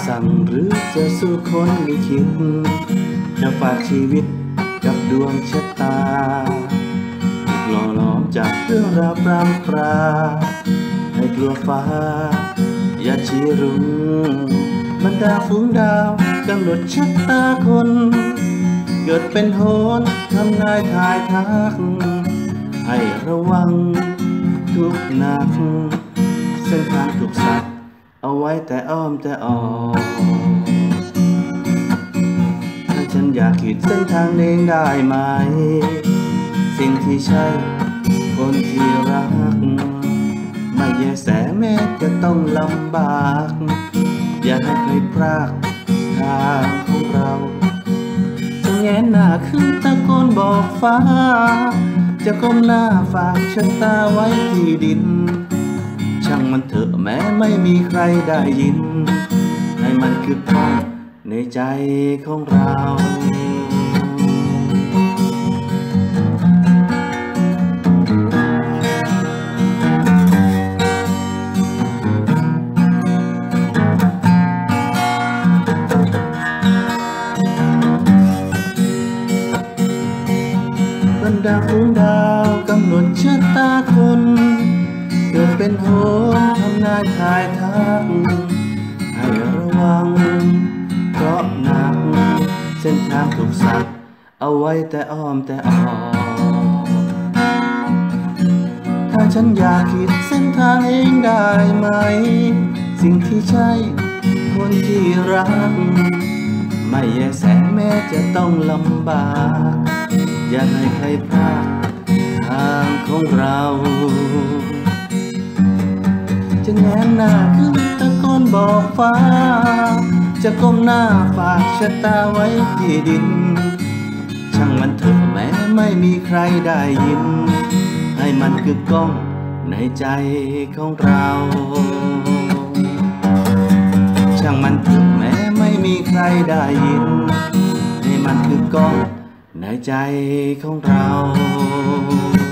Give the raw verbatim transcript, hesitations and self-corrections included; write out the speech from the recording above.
สั่งหรือจะสู้คนลิขิตจะฝากชีวิตกับดวงชะตาถูกหล่อหลอมจากเรื่องราวปรามปราให้กลัวฟ้าอย่าชี้รุ้งบรรดาฝูงดาวกำหนดชะตาคนเกิดเป็นโหนทำนายทายทักให้ระวังทุกหนักเส้นทางถูกสัตว์เอาไว้แต่อ้อมแต่ออกถ้าฉันอยากขีดเส้นทางเองได้ไหมสิ่งที่ใช่คนที่รักไม่แยแสแม้จะต้องลำบากอย่าให้ใครพรากทางของเราจะแงนหน้าขึ้นตะโกนบอกฟ้าจะก้มหน้าฝากชะตาไว้ที่ดินช่างมันเถอะแม้ไม่มีใครได้ยินให้มันคือภาพในใจของเราบรรดาฝูงดาวกำหนดชะตาคนเกิดเป็นโหนทำนายทายทักให้ระวังเพราะหนักเส้นทางถูกสัตว์เอาไว้แต่อ้อมแต่ออกถ้าฉันอยากขีดเส้นทางเองได้ไหมสิ่งที่ใช่คนที่รักไม่แยแสแม้จะต้องลำบากอย่าให้ใครพลาดทางของเราจะแงนหน้าขึ้นตะโกนบอกฟ้าจะก้มหน้าฝากชะตาไว้ที่ดินช่างมันเถอะแม้ไม่มีใครได้ยินให้มันคือกล้องในใจของเราช่างมันเถอะแม้ไม่มีใครได้ยินให้มันคือกล้องในใจของเรา